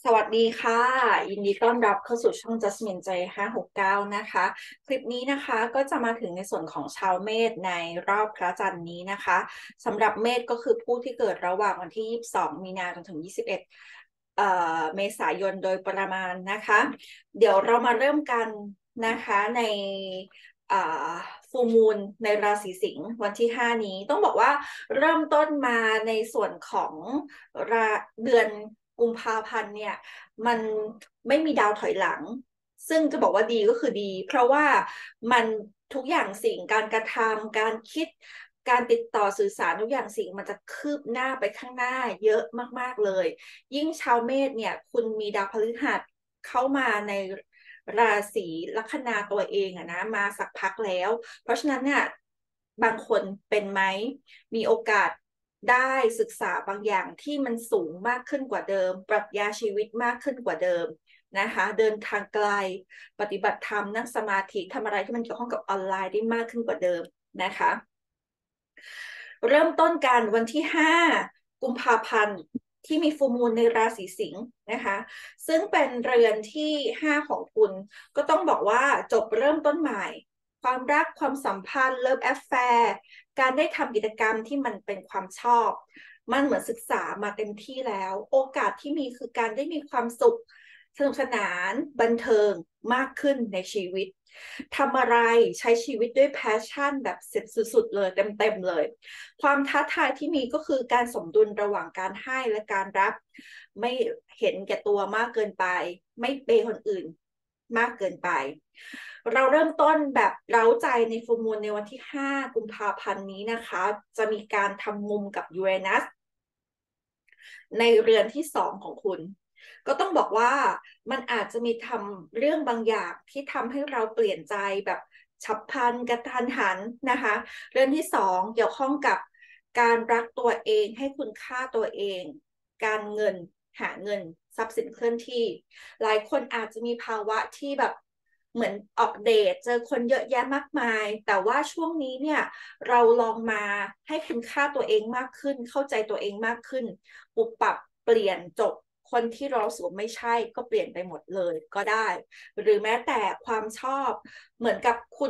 สวัสดีค่ะยินดีต้อนรับเข้าสู่ช่อง Jasmine J 569นะคะคลิปนี้นะคะก็จะมาถึงในส่วนของชาวเมษในรอบพระจันทร์นี้นะคะสำหรับเมษก็คือผู้ที่เกิดระหว่างวันที่22มีนาจนถึง21เมษายนโดยประมาณนะคะเดี๋ยวเรามาเริ่มกันนะคะในฟูลมูนในราศีสิงห์วันที่5นี้ต้องบอกว่าเริ่มต้นมาในส่วนของราเดือนกุมภาพันธ์เนี่ยมันไม่มีดาวถอยหลังซึ่งจะบอกว่าดีก็คือดีเพราะว่ามันทุกอย่างสิ่งการกระทำการคิดการติดต่อสื่อสารทุกอย่างสิ่งมันจะคืบหน้าไปข้างหน้าเยอะมากๆเลยยิ่งชาวเมษเนี่ยคุณมีดาวพฤหัสเข้ามาในราศีลัคนาตัวเองอะนะมาสักพักแล้วเพราะฉะนั้นเนี่ยบางคนเป็นไหมมีโอกาสได้ศึกษาบางอย่างที่มันสูงมากขึ้นกว่าเดิมปรัชญาชีวิตมากขึ้นกว่าเดิมนะคะเดินทางไกลปฏิบัติธรรมนั่งสมาธิทำอะไรที่มันเกี่ยวข้องกับออนไลน์ได้มากขึ้นกว่าเดิมนะคะเริ่มต้นกันวันที่5กุมภาพันธ์ที่มีฟูลมูนในราศีสิงห์นะคะซึ่งเป็นเรือนที่5ของคุณก็ต้องบอกว่าจบเริ่มต้นใหม่ความรักความสัมพันธ์เลิฟแอฟแฟร์การได้ทำกิจกรรมที่มันเป็นความชอบมันเหมือนศึกษามาเต็มที่แล้วโอกาสที่มีคือการได้มีความสุขสนุกสนานบันเทิงมากขึ้นในชีวิตทำอะไรใช้ชีวิตด้วยแพชชั่นแบบเสร็จสุดๆเลยเต็มๆเลย ความท้าทายที่มีก็คือการสมดุลระหว่างการให้และการรับไม่เห็นแก่ตัวมากเกินไปไม่เปย์คนอื่นมากเกินไปเราเริ่มต้นแบบเร้าใจในฟูลมูนในวันที่5กุมภาพันธ์นี้นะคะจะมีการทำมุมกับยูเรนัสในเรือนที่2ของคุณก็ต้องบอกว่ามันอาจจะมีทำเรื่องบางอย่างที่ทำให้เราเปลี่ยนใจแบบฉับพลันกระทันหันนะคะเรื่องที่2เกี่ยวข้องกับการรักตัวเองให้คุณค่าตัวเองการเงินหาเงินทรัพย์สินเคลื่อนที่หลายคนอาจจะมีภาวะที่แบบเหมือนออกเดทเจอคนเยอะแยะมากมายแต่ว่าช่วงนี้เนี่ยเราลองมาให้คุณค่าตัวเองมากขึ้นเข้าใจตัวเองมากขึ้นปุบปับเปลี่ยนจบคนที่เราสูไม่ใช่ก็เปลี่ยนไปหมดเลยก็ได้หรือแม้แต่ความชอบเหมือนกับคุณ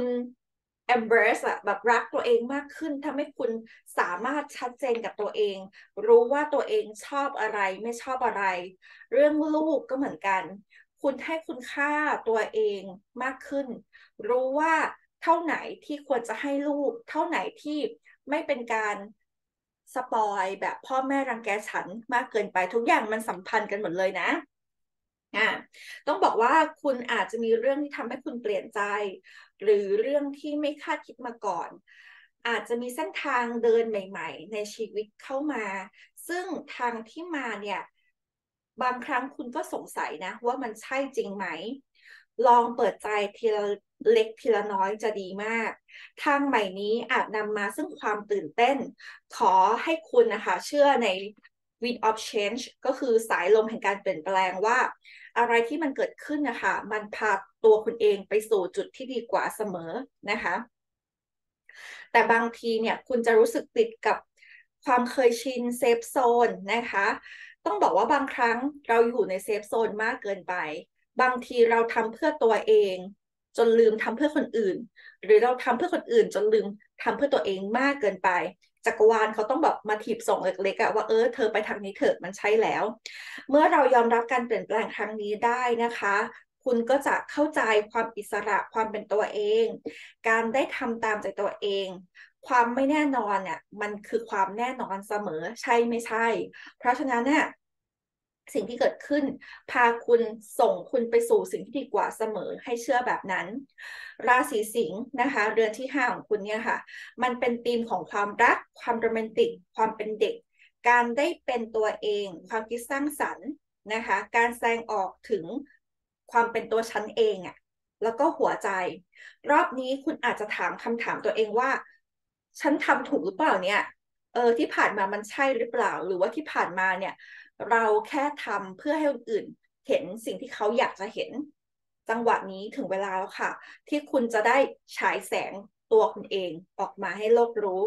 embrace อะแบบรักตัวเองมากขึ้นทำให้คุณสามารถชัดเจนกับตัวเองรู้ว่าตัวเองชอบอะไรไม่ชอบอะไรเรื่องลูกก็เหมือนกันคุณให้คุณค่าตัวเองมากขึ้นรู้ว่าเท่าไหนที่ควรจะให้ลูกเท่าไหนที่ไม่เป็นการสปอยแบบพ่อแม่รังแกฉันมากเกินไปทุกอย่างมันสัมพันธ์กันหมดเลยนะอ่าต้องบอกว่าคุณอาจจะมีเรื่องที่ทำให้คุณเปลี่ยนใจหรือเรื่องที่ไม่คาดคิดมาก่อนอาจจะมีเส้นทางเดินใหม่ๆในชีวิตเข้ามาซึ่งทางที่มาเนี่ยบางครั้งคุณก็สงสัยนะว่ามันใช่จริงไหมลองเปิดใจทีละเล็กทีละน้อยจะดีมากทางใหม่นี้อาจนำมาซึ่งความตื่นเต้นขอให้คุณนะคะเชื่อใน Wind of Change ก็คือสายลมแห่งการเปลี่ยนแปลงว่าอะไรที่มันเกิดขึ้นนะคะมันพาตัวคุณเองไปสู่จุดที่ดีกว่าเสมอนะคะแต่บางทีเนี่ยคุณจะรู้สึกติดกับความเคยชินเซฟโซนนะคะต้องบอกว่าบางครั้งเราอยู่ในเซฟโซนมากเกินไปบางทีเราทำเพื่อตัวเองจนลืมทำเพื่อคนอื่นหรือเราทำเพื่อคนอื่นจนลืมทำเพื่อตัวเองมากเกินไปจักรวาลเขาต้องแบบมาถีบส่งเล็กๆอะว่าเธอไปทางนี้เถอะมันใช่แล้วเมื่อเรายอมรับการเปลี่ยนแปลงครั้งนี้ได้นะคะคุณก็จะเข้าใจความอิสระความเป็นตัวเองการได้ทำตามใจตัวเองความไม่แน่นอนเนี่ยมันคือความแน่นอนเสมอใช่ไม่ใช่เพราะฉะนั้นเนี่ยสิ่งที่เกิดขึ้นพาคุณส่งคุณไปสู่สิ่งที่ดีกว่าเสมอให้เชื่อแบบนั้นราศีสิงห์นะคะเรือนที่5ของคุณเนี่ยค่ะมันเป็นธีมของความรักความโรแมนติกความเป็นเด็กการได้เป็นตัวเองความคิดสร้างสรรค์นะคะการแสดงออกถึงความเป็นตัวฉันเองอ่ะแล้วก็หัวใจรอบนี้คุณอาจจะถามคำถามตัวเองว่าฉันทำถูกหรือเปล่าเนี่ยที่ผ่านมามันใช่หรือเปล่าหรือว่าที่ผ่านมาเนี่ยเราแค่ทำเพื่อให้คนอื่นเห็นสิ่งที่เขาอยากจะเห็นจังหวะนี้ถึงเวลาแล้วค่ะที่คุณจะได้ฉายแสงตัวคุณเองออกมาให้โลกรู้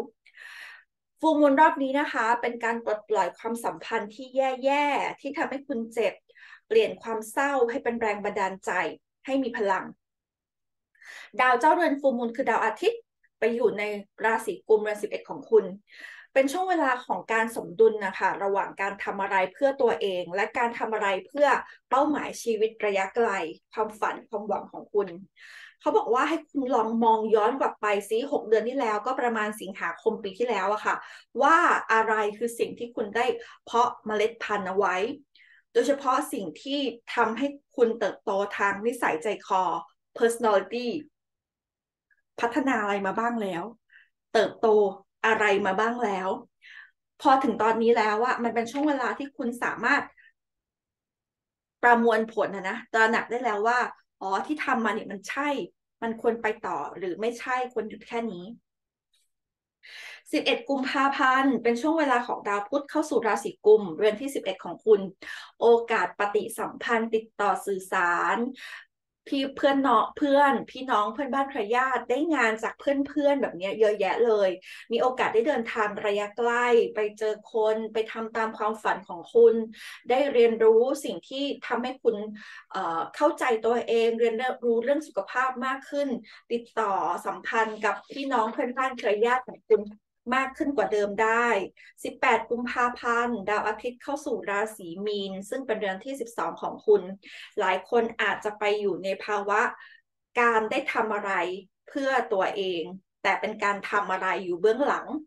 ฟูลมูนรอบนี้นะคะเป็นการปลดปล่อยความสัมพันธ์ที่แย่ๆที่ทำให้คุณเจ็บเปลี่ยนความเศร้าให้เป็นแรงบันดาลใจให้มีพลังดาวเจ้าเรือนฟูลมูนคือดาวอาทิตย์ไปอยู่ในราศีกุมเรือน11ของคุณเป็นช่วงเวลาของการสมดุลนะคะระหว่างการทำอะไรเพื่อตัวเองและการทำอะไรเพื่อเป้าหมายชีวิตระยะไกลความฝันความหวังของคุณเขาบอกว่าให้คุณลองมองย้อนกลับไปซิ6 เดือนที่แล้วก็ประมาณสิงหาคมปีที่แล้วอะค่ะว่าอะไรคือสิ่งที่คุณได้เพาะเมล็ดพันธุ์เอาไว้โดยเฉพาะสิ่งที่ทำให้คุณเติบโตทางนิสัยใจคอ personality พัฒนาอะไรมาบ้างแล้วเติบโตอะไรมาบ้างแล้วพอถึงตอนนี้แล้วอะมันเป็นช่วงเวลาที่คุณสามารถประมวลผลนะตระหนักได้แล้วว่าอ๋อที่ทำมาเนี่ยมันใช่มันควรไปต่อหรือไม่ใช่ควรหยุดแค่นี้11กุมภาพันธ์เป็นช่วงเวลาของดาวพุธเข้าสู่ราศีกุมเรือนที่11ของคุณโอกาสปฏิสัมพันธ์ติดต่อสื่อสารพี่เพื่อนเนาะเพื่อนพี่น้องเพื่อนบ้านเครือญาติได้งานจากเพื่อนๆแบบนี้เยอะแยะเลยมีโอกาสได้เดินทางระยะใกล้ไปเจอคนไปทำตามความฝันของคุณได้เรียนรู้สิ่งที่ทำให้คุณเข้าใจตัวเองเรียนรู้เรื่องสุขภาพมากขึ้นติดต่อสัมพันธ์กับพี่น้องเพื่อนบ้านเครือญาติของคุณมากขึ้นกว่าเดิมได้18กุมภาพันธ์ดาวอาทิตย์เข้าสู่ราศีมีนซึ่งเป็นเดือนที่12ของคุณหลายคนอาจจะไปอยู่ในภาวะการได้ทำอะไรเพื่อตัวเองแต่เป็นการทำอะไรอยู่เบื้องหลัง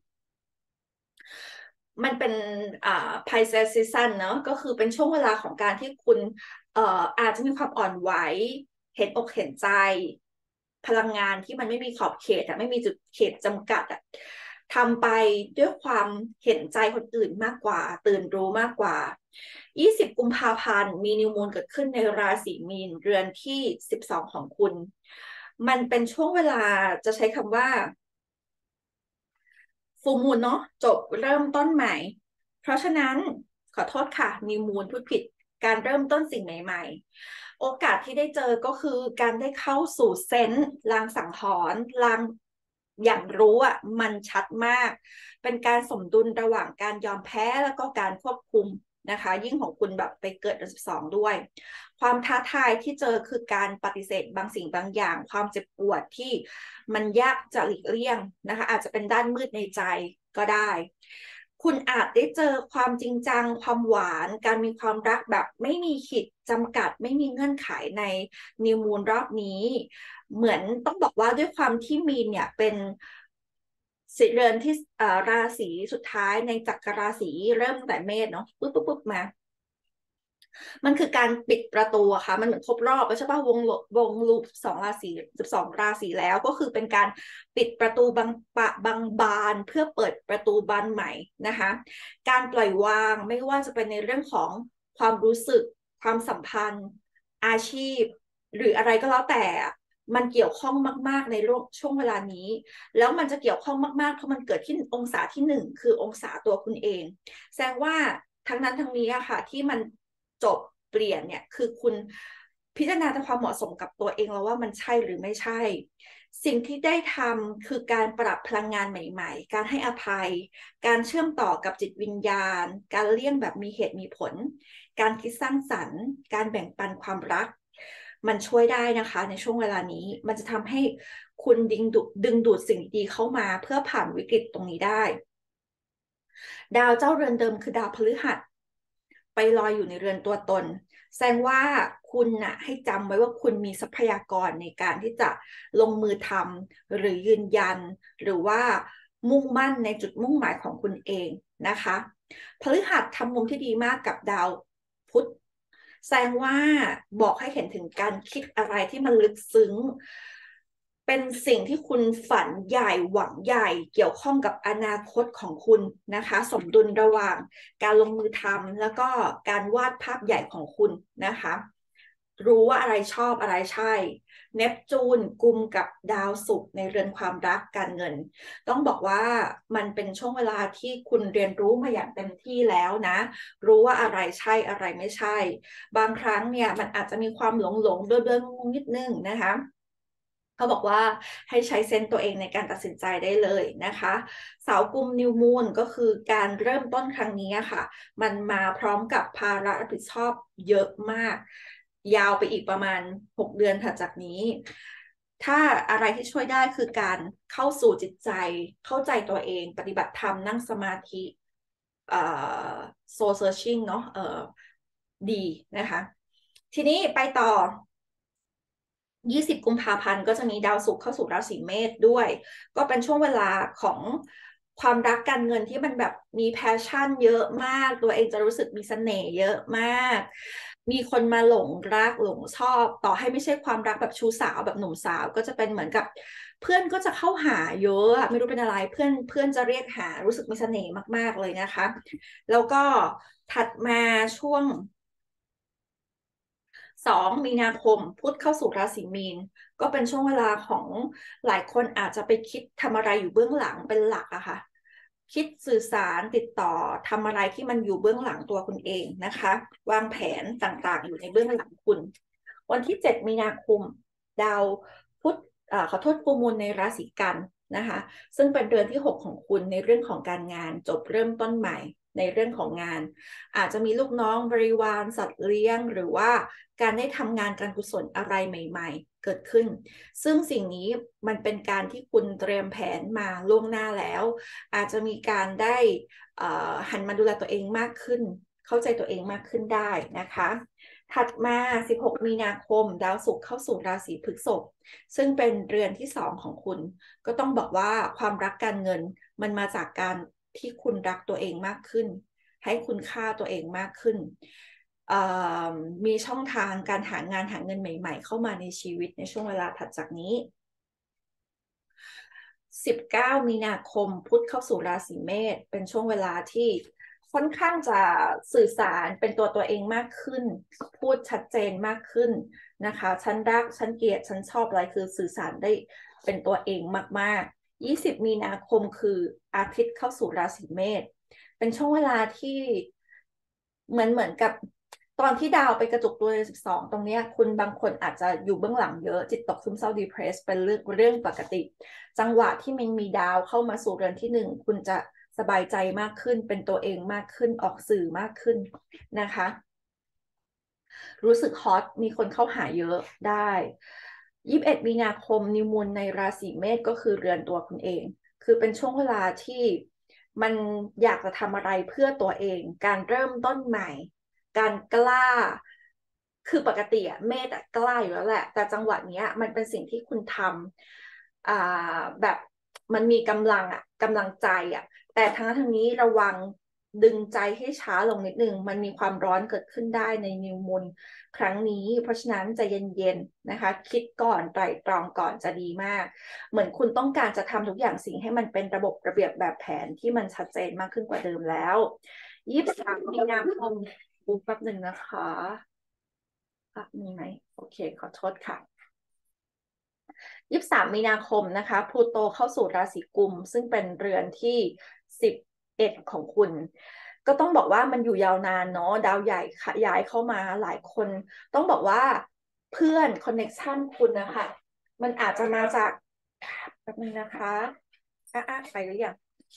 มันเป็นPisces season เนอะก็คือเป็นช่วงเวลาของการที่คุณอาจจะมีความอ่อนไหวเห็นอกเห็นใจพลังงานที่มันไม่มีขอบเขตอะไม่มีจุดเขตจำกัดอะทำไปด้วยความเห็นใจคนอื่นมากกว่าตื่นรู้มากกว่า20กุมภาพันธ์มีนิวมูนเกิดขึ้นในราศีมีนเรือนที่12ของคุณมันเป็นช่วงเวลาจะใช้คำว่า ฟูลมูนเนาะจบเริ่มต้นใหม่เพราะฉะนั้นขอโทษค่ะนิวมูนพูดผิดการเริ่มต้นสิ่งใหม่ๆโอกาสที่ได้เจอก็คือการได้เข้าสู่เซนส์ลางสังหรณ์ลางอย่างรู้อ่ะมันชัดมากเป็นการสมดุลระหว่างการยอมแพ้แล้วก็การควบคุมนะคะยิ่งของคุณแบบไปเกิดเดือน12ด้วยความท้าทายที่เจอคือการปฏิเสธบางสิ่งบางอย่างความเจ็บปวดที่มันยากจะหลีกเลี่ยงนะคะอาจจะเป็นด้านมืดในใจก็ได้คุณอาจได้เจอความจริงจังความหวานการมีความรักแบบไม่มีขีดจำกัดไม่มีเงื่อนไขในนิวมูนรอบนี้เหมือนต้องบอกว่าด้วยความที่มีนเนี่ยเป็นสิเรือนที่ราศีสุดท้ายในจักรราศีเริ่มตั้งแต่เมษเนาะปุ๊บมา มันคือการปิดประตูอะค่ะมันเหมือนครบรอบใช่ป่ะวงลูป2 ราศี12 ราศีแล้วก็คือเป็นการปิดประตูบางบานเพื่อเปิดประตูบานใหม่นะคะการปล่อยวางไม่ว่าจะเป็นในเรื่องของความรู้สึกความสัมพันธ์อาชีพหรืออะไรก็แล้วแต่มันเกี่ยวข้องมากๆในช่วงเวลานี้แล้วมันจะเกี่ยวข้องมากๆเพราะมันเกิดที่องศาที่1คือองศาตัวคุณเองแสดงว่าทั้งนั้นทั้งนี้อะค่ะที่มันจบเปลี่ยนเนี่ยคือคุณพิจารณาถึงความเหมาะสมกับตัวเองแล้วว่ามันใช่หรือไม่ใช่สิ่งที่ได้ทำคือการปรับพลังงานใหม่ๆการให้อภัยการเชื่อมต่อกับจิตวิญญาณการเลี่ยงแบบมีเหตุมีผลการคิดสร้างสรรค์การแบ่งปันความรักมันช่วยได้นะคะในช่วงเวลานี้มันจะทำให้คุณดึงดูดสิ่งดีเข้ามาเพื่อผ่านวิกฤตตรงนี้ได้ดาวเจ้าเรือนเดิมคือดาวพฤหัส ไปลอยอยู่ในเรือนตัวตนแสดงว่าคุณน่ะให้จำไว้ว่าคุณมีทรัพยากรในการที่จะลงมือทำหรือยืนยันหรือว่ามุ่งมั่นในจุดมุ่งหมายของคุณเองนะคะพฤหัสทำมุมที่ดีมากกับดาวพุธแสดงว่าบอกให้เห็นถึงการคิดอะไรที่มันลึกซึ้งเป็นสิ่งที่คุณฝันใหญ่หวังใหญ่เกี่ยวข้องกับอนาคตของคุณนะคะสมดุลระหว่างการลงมือทำแล้วก็การวาดภาพใหญ่ของคุณนะคะรู้ว่าอะไรชอบอะไรใช่เนปจูนกุมกับดาวศุกร์ในเรือนความรักการเงินต้องบอกว่ามันเป็นช่วงเวลาที่คุณเรียนรู้มาอย่างเต็มที่แล้วนะรู้ว่าอะไรใช่อะไรไม่ใช่บางครั้งเนี่ยมันอาจจะมีความหลงเดินงงนิดนึงนะคะเขาบอกว่าให้ใช้เซนส์ตัวเองในการตัดสินใจได้เลยนะคะเสากุมนิวมูนก็คือการเริ่มต้นครั้งนี้ค่ะมันมาพร้อมกับภาระรับผิดชอบเยอะมากยาวไปอีกประมาณ6 เดือนถัดจากนี้ถ้าอะไรที่ช่วยได้คือการเข้าสู่จิตใจเข้าใจตัวเองปฏิบัติธรรมนั่งสมาธิโซเซอร์ชิ่งเนาะดีนะคะทีนี้ไปต่อ20 กุมภาพันธ์ก็จะมีดาวศุกร์เข้าสู่ราศีเมษด้วยก็เป็นช่วงเวลาของความรักการเงินที่มันแบบมีแพชชั่นเยอะมากตัวเองจะรู้สึกมีเสน่ห์เยอะมากมีคนมาหลงรักหลงชอบต่อให้ไม่ใช่ความรักแบบชู้สาวแบบหนุ่มสาวก็จะเป็นเหมือนกับเพื่อนก็จะเข้าหาเยอะไม่รู้เป็นอะไรเพื่อนจะเรียกหารู้สึกมีเสน่ห์มากๆเลยนะคะแล้วก็ถัดมาช่วง2 มีนาคมพุธเข้าสู่ราศีมีนก็เป็นช่วงเวลาของหลายคนอาจจะไปคิดทำอะไรอยู่เบื้องหลังเป็นหลักอะค่ะคิดสื่อสารติดต่อทำอะไรที่มันอยู่เบื้องหลังตัวคุณเองนะคะวางแผนต่างๆอยู่ในเบื้องหลังคุณวันที่7 มีนาคมดาวพุธขอโทษฟูมูลในราศีกันนะคะซึ่งเป็นเดือนที่6ของคุณในเรื่องของการงานจบเริ่มต้นใหม่ในเรื่องของงานอาจจะมีลูกน้องบริวารสัตว์เลี้ยงหรือว่าการได้ทำงานการกุศลอะไรใหม่ๆเกิดขึ้นซึ่งสิ่งนี้มันเป็นการที่คุณเตรียมแผนมาล่วงหน้าแล้วอาจจะมีการได้หันมาดูแลตัวเองมากขึ้นเข้าใจตัวเองมากขึ้นได้นะคะถัดมา16 มีนาคมดาวศุกร์เข้าสู่ราศีพฤษภซึ่งเป็นเรือนที่2ของคุณก็ต้องบอกว่าความรักการเงินมันมาจากการที่คุณรักตัวเองมากขึ้นให้คุณค่าตัวเองมากขึ้นมีช่องทางการหางานหาเงินใหม่ๆเข้ามาในชีวิตในช่วงเวลาถัดจากนี้19 มีนาคมพุธเข้าสู่ราศีเมษเป็นช่วงเวลาที่ค่อนข้างจะสื่อสารเป็นตัวเองมากขึ้นพูดชัดเจนมากขึ้นนะคะฉันรักฉันเกลียดฉันชอบอะไรคือสื่อสารได้เป็นตัวเองมากๆ20 มีนาคมคืออาทิตย์เข้าสู่ราศีเมษเป็นช่วงเวลาที่เหมือนกับตอนที่ดาวไปกระจุกตัวใน12ตรงนี้คุณบางคนอาจจะอยู่เบื้องหลังเยอะจิตตกซึมเศร้าดีเพรสเป็นเรื่องปกติจังหวะที่มันมีดาวเข้ามาสู่เรือนที่1คุณจะสบายใจมากขึ้นเป็นตัวเองมากขึ้นออกสื่อมากขึ้นนะคะรู้สึกฮอตมีคนเข้าหาเยอะได้21 มีนาคมนิวมูลในราศีเมษก็คือเรือนตัวคุณเองคือเป็นช่วงเวลาที่มันอยากจะทำอะไรเพื่อตัวเองการเริ่มต้นใหม่การกล้าคือปกติอะเมธอะกล้าอยู่แล้วแหละแต่จังหวะเนี้ยมันเป็นสิ่งที่คุณทำแบบมันมีกำลังอะกำลังใจอะแต่ทั้งนี้ระวังดึงใจให้ช้าลงนิดนึงมันมีความร้อนเกิดขึ้นได้ในนิวมูนครั้งนี้เพราะฉะนั้นใจเย็นๆนะคะคิดก่อนไตร่ตรองก่อนจะดีมากเหมือนคุณต้องการจะทำทุกอย่างสิ่งให้มันเป็นระบบระเบียบแบบแผนที่มันชัดเจนมากขึ้นกว่าเดิมแล้ว23 มีนาคมปุ๊บแป๊บหนึ่งนะคะมีไหมโอเคขอโทษค่ะ23 มีนาคมนะคะพลูโตเข้าสู่ราศีกุมซึ่งเป็นเรือนที่11ของคุณก็ต้องบอกว่ามันอยู่ยาวนานเนาะดาวใหญ่ย้ายเข้ามาหลายคนต้องบอกว่าเพื่อนคอนเน็กชันคุณนะคะมันอาจจะมาจากแป๊บนึงนะคะไปหรือยัง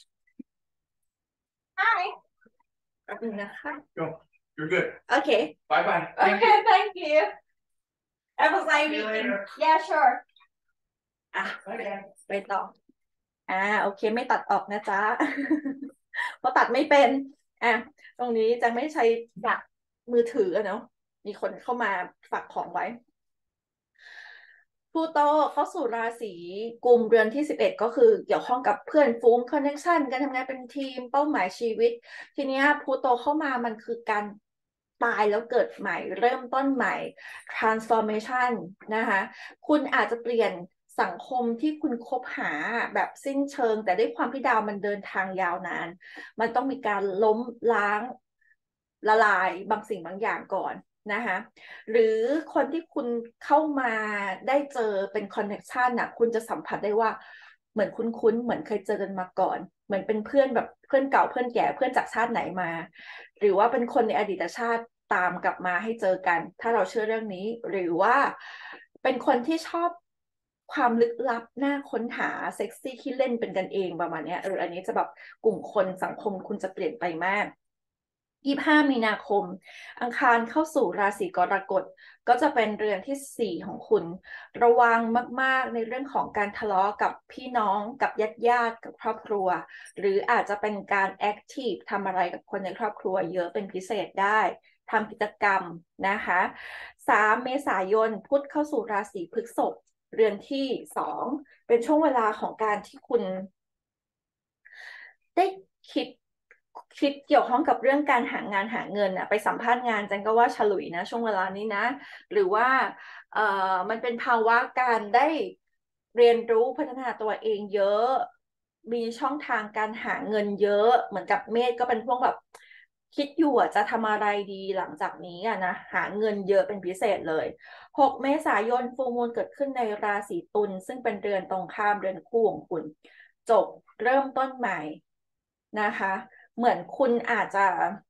Hi แป๊บนึงนะคะ Go. You're good. Okay Bye bye. Okay thank you I was like See you later. yeah sure อ่ะ Okay. ไปต่อโอเคไม่ตัดออกนะจ๊ะ เพราะตัดไม่เป็นตรงนี้จะไม่ใช้จากมือถือเนาะมีคนเข้ามาฝากของไว้พลูโตเข้าสู่ราศีกุมเรือนที่11ก็คือเกี่ยวข้องกับเพื่อนฝูงคอนเนคชันการทำงานเป็นทีมเป้าหมายชีวิตทีนี้พลูโตเข้ามามันคือการตายแล้วเกิดใหม่เริ่มต้นใหม่ transformation นะคะคุณอาจจะเปลี่ยนสังคมที่คุณคบหาแบบสิ้นเชิงแต่ด้วยความที่ดาวมันเดินทางยาวนานมันต้องมีการล้มล้างละลายบางสิ่งบางอย่างก่อนนะคะหรือคนที่คุณเข้ามาได้เจอเป็นคอนเนคชันน่ะคุณจะสัมผัสได้ว่าเหมือนคุ้นๆเหมือนเคยเจอกันมาก่อนเหมือนเป็นเพื่อนแบบเพื่อนเก่าเพื่อนแก่เพื่อนจากชาติไหนมาหรือว่าเป็นคนในอดีตชาติตามกลับมาให้เจอกันถ้าเราเชื่อเรื่องนี้หรือว่าเป็นคนที่ชอบความลึกลับน่าค้นหาเซ็กซี่ที่เล่นเป็นกันเองประมาณเนี้ยอันนี้จะแบบกลุ่มคนสังคมคุณจะเปลี่ยนไปมาก25มีนาคมอังคารเข้าสู่ราศีกรกฎก็จะเป็นเรือนที่4ของคุณระวังมากๆในเรื่องของการทะเลาะกับพี่น้องกับญาติกับครอบครัวหรืออาจจะเป็นการแอคทีฟทำอะไรกับคนในครอบครัวเยอะเป็นพิเศษได้ทำกิจกรรมนะคะ3เมษายนพุธเข้าสู่ราศีพฤษภเรือนที่2เป็นช่วงเวลาของการที่คุณได้คิดเกี่ยวข้องกับเรื่องการหางานหาเงินอะไปสัมภาษณ์งานจันก็ว่าฉลุยนะช่วงเวลานี้นะหรือว่ามันเป็นภาวะการได้เรียนรู้พัฒนาตัวเองเยอะมีช่องทางการหาเงินเยอะเหมือนกับเมธก็เป็นพวกแบบคิดอยู่อะจะทำอะไรดีหลังจากนี้อะนะหาเงินเยอะเป็นพิเศษเลย6เมษายนฟูลมูนเกิดขึ้นในราศีตุลซึ่งเป็นเรือนตรงข้ามเรือนคู่ของคุณจบเริ่มต้นใหม่นะคะเหมือนคุณอาจจะ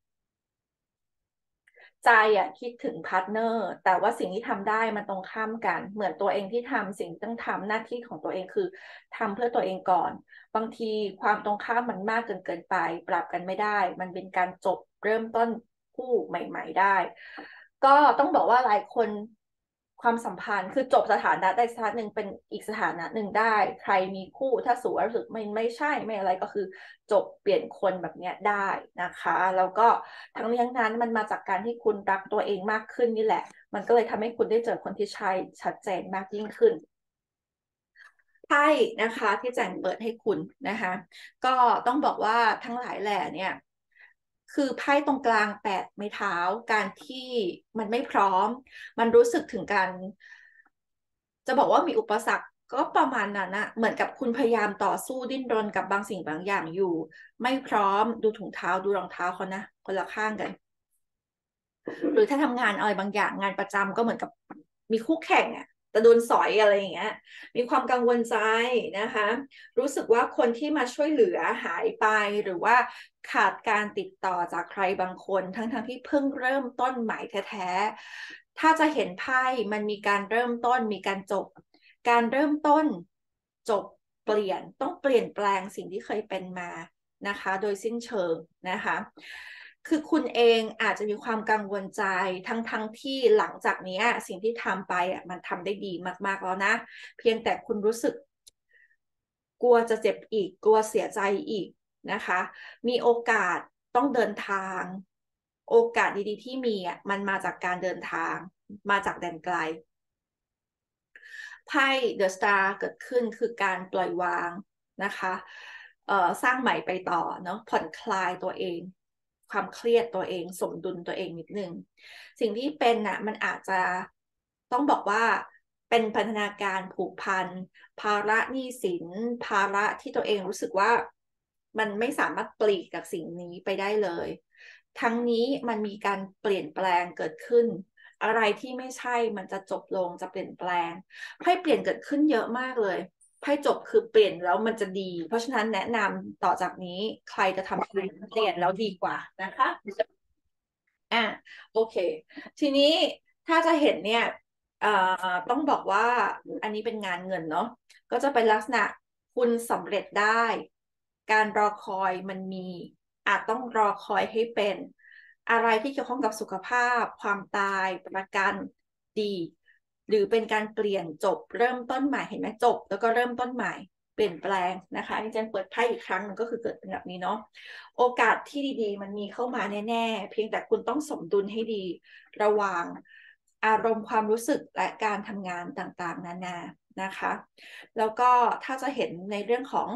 ใจคิดถึงพาร์ทเนอร์แต่ว่าสิ่งที่ทำได้มันตรงข้ามกันเหมือนตัวเองที่ทำสิ่งต้องทำหน้าที่ของตัวเองคือทำเพื่อตัวเองก่อนบางทีความตรงข้ามมันมากเกินไปปรับกันไม่ได้มันเป็นการจบเริ่มต้นคู่ใหม่ๆได้ก็ต้องบอกว่าหลายคนความสัมพันธ์คือจบสถานะได้สถานะหนึ่งเป็นอีกสถานะหนึ่งได้ใครมีคู่ถ้าสูรู้สึกไม่ใช่ไม่อะไรก็คือจบเปลี่ยนคนแบบเนี้ยได้นะคะแล้วก็ทั้งนี้ทั้งนั้นมันมาจากการที่คุณรักตัวเองมากขึ้นนี่แหละมันก็เลยทำให้คุณได้เจอคนที่ใช่ชัดเจนมากยิ่งขึ้นไพ่นะคะที่แจงเปิดให้คุณนะคะก็ต้องบอกว่าทั้งหลายแหล่เนี่ยคือไพ่ตรงกลาง8 ไม้เท้าการที่มันไม่พร้อมมันรู้สึกถึงการจะบอกว่ามีอุปสรรคก็ประมาณนั้นนะเหมือนกับคุณพยายามต่อสู้ดิ้นรนกับบางสิ่งบางอย่างอยู่ไม่พร้อมดูถุงเท้าดูรองเท้าเขานะคนละข้างกัน หรือถ้าทำงานอะไรบางอย่างงานประจำก็เหมือนกับมีคู่แข่งอ่ะแต่โดนสอยอะไรอย่างเงี้ยมีความกังวลใจนะคะรู้สึกว่าคนที่มาช่วยเหลือหายไปหรือว่าขาดการติดต่อจากใครบางคนทั้งที่เพิ่งเริ่มต้นใหม่แท้ๆถ้าจะเห็นไพ่มันมีการเริ่มต้นมีการจบการเริ่มต้นจบเปลี่ยนต้องเปลี่ยนแปลงสิ่งที่เคยเป็นมานะคะโดยสิ้นเชิงนะคะ คือคุณเองอาจจะมีความกังวลใจทั้งที่หลังจากนี้สิ่งที่ทำไปมันทำได้ดีมากๆแล้วนะเพียงแต่คุณรู้สึกกลัวจะเจ็บอีกกลัวเสียใจอีกนะคะมีโอกาสต้องเดินทางโอกาสดีๆที่มีมันมาจากการเดินทางมาจากแดนไกลไพ่เดอะสตาร์เกิดขึ้นคือการปล่อยวางนะคะสร้างใหม่ไปต่อเนาะผ่อนคลายตัวเองความเครียดตัวเองสมดุลตัวเองนิดนึงสิ่งที่เป็นมันอาจจะต้องบอกว่าเป็นพันธนาการผูกพันภาระหนี้สินภาระที่ตัวเองรู้สึกว่ามันไม่สามารถปลีกกับสิ่งนี้ไปได้เลยทั้งนี้มันมีการเปลี่ยนแปลงเกิดขึ้นอะไรที่ไม่ใช่มันจะจบลงจะเปลี่ยนแปลงไพ่เปลี่ยนเกิดขึ้นเยอะมากเลยไพ่จบคือเปลี่ยนแล้วมันจะดีเพราะฉะนั้นแนะนำต่อจากนี้ใครจะทำอะไรเปลี่ยนแล้วดีกว่านะคะอ่ะโอเคทีนี้ถ้าจะเห็นเนี่ยเอ่อต้องบอกว่าอันนี้เป็นงานเงินเนาะก็จะเป็นลักษณะคุณสำเร็จได้การรอคอยมันมีอาจต้องรอคอยให้เป็นอะไรที่เกี่ยวข้องกับสุขภาพความตายประกันดีหรือเป็นการเปลี่ยนจบเริ่มต้นใหม่เห็นไหมจบแล้วก็เริ่มต้นใหม่เปลี่ยนแปลงนะคะที่เจนเปิดไพ่อีกครั้งหนึงก็คือเกิดเป็นแบบนี้เนาะ โอกาสที่ดีๆมันมีเข้ามาแน่ๆเพียงแต่คุณต้องสมดุลให้ดีระหว่างอารมณ์ความรู้สึกและการทำงานต่างๆนานานะคะแล้วก็ถ้าจะเห็นในเรื่องของ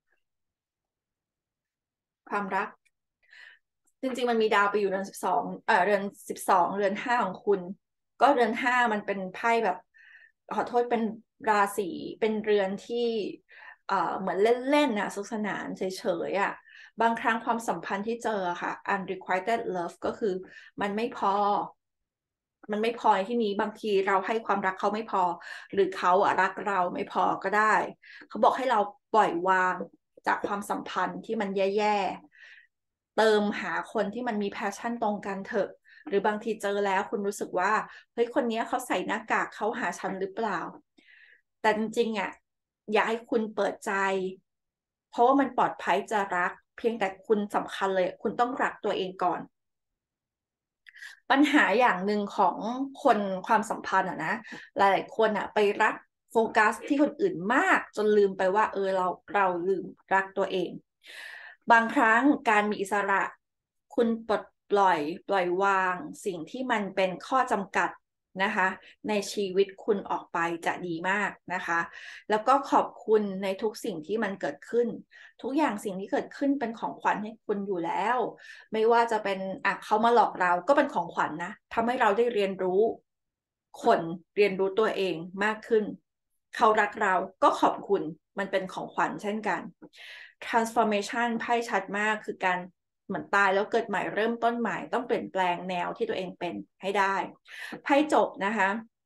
ความรักจริงๆมันมีดาวไปอยู่เรือน 12เรือน 12 เรือน 5ของคุณก็เรือน 5มันเป็นไพ่แบบขอโทษเป็นราศีเป็นเรือนที่เหมือนเล่นๆสนุกสนานเฉยๆบางครั้งความสัมพันธ์ที่เจอค่ะ unrequited love ก็คือมันไม่พอมันไม่พอในที่นี้บางทีเราให้ความรักเขาไม่พอหรือเขารักเราไม่พอก็ได้เขาบอกให้เราปล่อยวางจากความสัมพันธ์ที่มันแย่ๆเติมหาคนที่มันมีแพชชั่นตรงกันเถอะหรือบางทีเจอแล้วคุณรู้สึกว่าเฮ้ยคนนี้เขาใส่หน้ากากเขาหาฉันหรือเปล่าแต่จริงๆอ่ะอยากให้คุณเปิดใจเพราะว่ามันปลอดภัยจะรักเพียงแต่คุณสำคัญเลยคุณต้องรักตัวเองก่อนปัญหาอย่างหนึ่งของคนความสัมพันธ์อะนะหลายๆคนอะไปรักโฟกัสที่คนอื่นมากจนลืมไปว่าเราลืมรักตัวเองบางครั้งการมีอิสระคุณปล่อยวางสิ่งที่มันเป็นข้อจำกัดนะคะในชีวิตคุณออกไปจะดีมากนะคะแล้วก็ขอบคุณในทุกสิ่งที่มันเกิดขึ้นทุกอย่างสิ่งที่เกิดขึ้นเป็นของขวัญให้คุณอยู่แล้วไม่ว่าจะเป็นเขามาหลอกเราก็เป็นของขวัญนะทำให้เราได้เรียนรู้คนเรียนรู้ตัวเองมากขึ้นเขารักเราก็ขอบคุณมันเป็นของขวัญเช่นกัน transformation ไพ่ชัดมากคือการเหมือนตายแล้วเกิดใหม่เริ่มต้นใหม่ต้องเปลี่ยนแปลงแนวที่ตัวเองเป็นให้ได้ไพ่จบนะคะ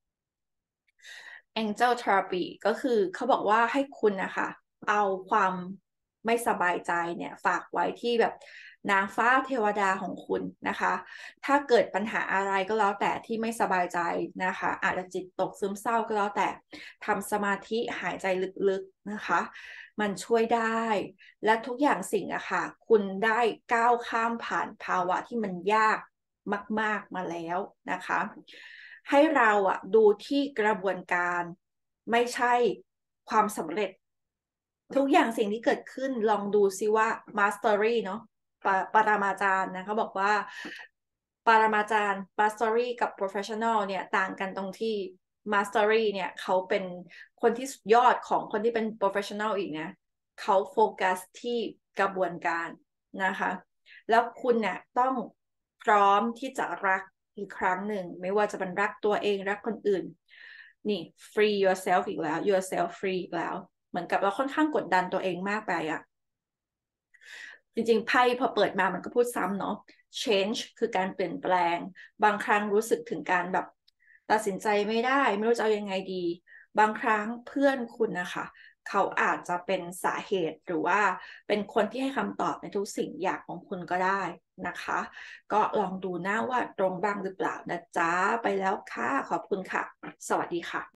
Angel Therapy ก็คือเขาบอกว่าให้คุณนะคะเอาความไม่สบายใจเนี่ยฝากไว้ที่แบบนางฟ้าเทวดาของคุณนะคะถ้าเกิดปัญหาอะไรก็แล้วแต่ที่ไม่สบายใจนะคะอาจจะจิตตกซึมเศร้าก็แล้วแต่ทำสมาธิหายใจลึกๆนะคะมันช่วยได้และทุกอย่างสิ่งอะค่ะคุณได้ก้าวข้ามผ่านภาวะที่มันยากมากๆมาแล้วนะคะให้เราอะดูที่กระบวนการไม่ใช่ความสำเร็จทุกอย่างสิ่งที่เกิดขึ้นลองดูซิว่า mastery เนาะปรามาจารย์นะเขาบอกว่าปรามาจารย์ mastery กับ professional เนี่ยต่างกันตรงที่ mastery เนี่ยเขาเป็นคนที่สุดยอดของคนที่เป็น professional อีกนะเขาโฟกัสที่กระบวนการนะคะแล้วคุณเนี่ยต้องพร้อมที่จะรักอีกครั้งหนึ่งไม่ว่าจะเป็นรักตัวเองรักคนอื่นนี่ free yourself อีกแล้ว yourself free อีกแล้วเหมือนกับเราค่อนข้างกดดันตัวเองมากไปอะจริงๆไพ่พอเปิดมามันก็พูดซ้ำเนาะ change คือการเปลี่ยนแปลงบางครั้งรู้สึกถึงการแบบตัดสินใจไม่ได้ไม่รู้จะเอายังไงดีบางครั้งเพื่อนคุณนะคะเขาอาจจะเป็นสาเหตุหรือว่าเป็นคนที่ให้คำตอบในทุกสิ่งอย่างของคุณก็ได้นะคะก็ลองดูหน้าว่าตรงบ้างหรือเปล่านะจ๊ะไปแล้วค่ะขอบคุณค่ะสวัสดีค่ะ